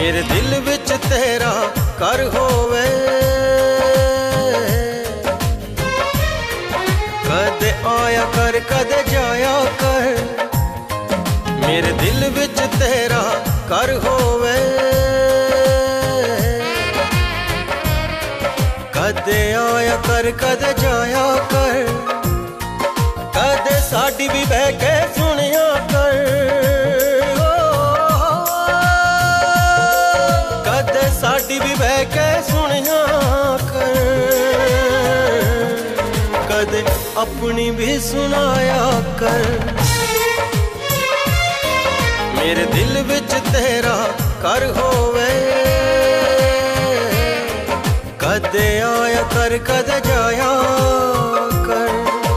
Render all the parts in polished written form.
मेरे दिल विच तेरा घर होवे, कदे आया कर कदे जाया कर। मेरे दिल विच तेरा घर होवे, कदे आया कर कदे जाया कर। कदे साडी भी बह के सुनिया कर, कदे साडी भी बह के सुनिया कर। कदे अपनी भी सुनाया कर। मेरे दिल विच तेरा घर होवे, कदे आया कर कदे जाया कर।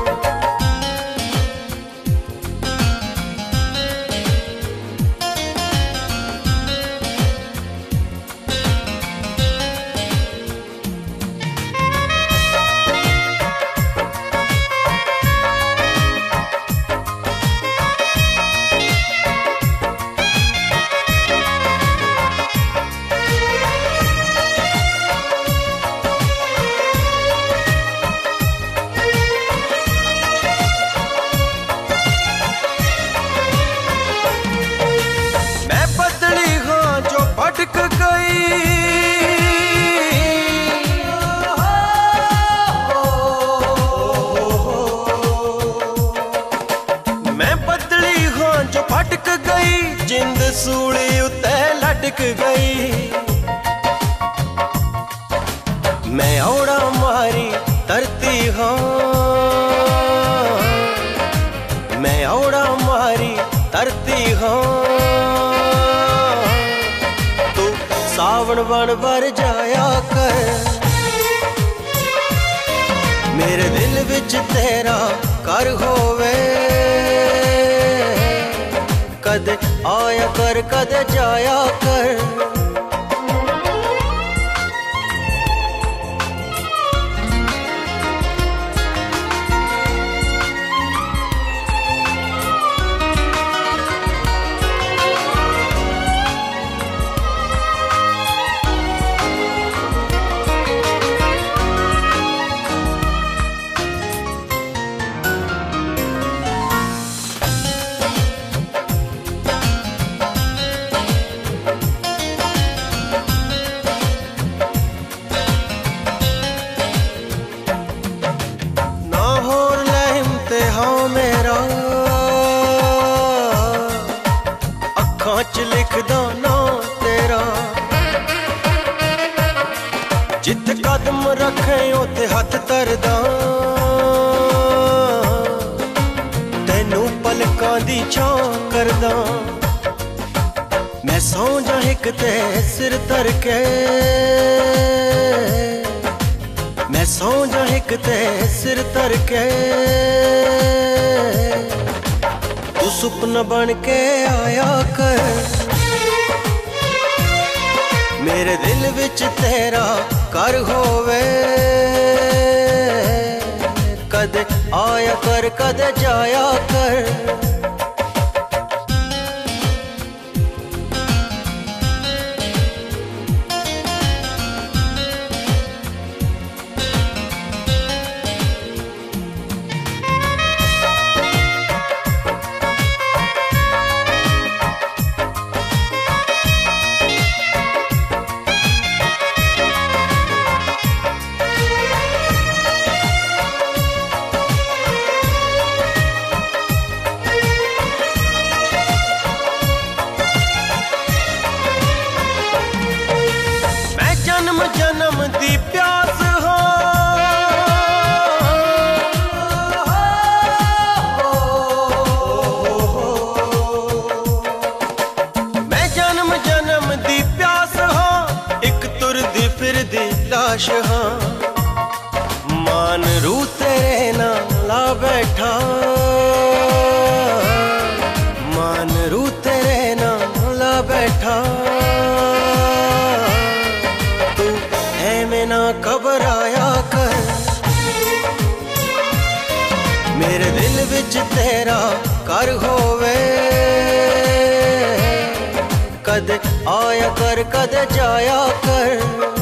भटक गई मैं बदली हाँ जो भटक गई, जिंद सूली उते लटक गई। मैं औड़ा मारी धरती हाँ, मैं औड़ा मारी धरती हाँ। सावन वन भर जाया कर। मेरे दिल विच तेरा घर होवे, कदे आया कर कदे जाया कर। हाँ मेरा अखां च लिखदा ना तेरा, जिथे कदम रखे उथे हथ धरदा। तैनू पलकां दी छां करदा, मैं सौ जा हिक ते सिर धर के। मैं सौ जा हिक ते सिर धर के। तू सुपना बन के आया कर। मेरे दिल विच तेरा घर होवे, कदे आया कर कदे जाया कर। जन्म जन्म दी प्यास हो, मैं जन्म जन्म दी प्यास हो, एक तुरदी फिरदी लाश हाँ। मान रू तेरे नाल ला बैठा, मान रू तेरे नाल ला बैठा। ना घबराया कर। मेरे दिल विच तेरा घर होवे, कदे आया कर कदे जाया कर।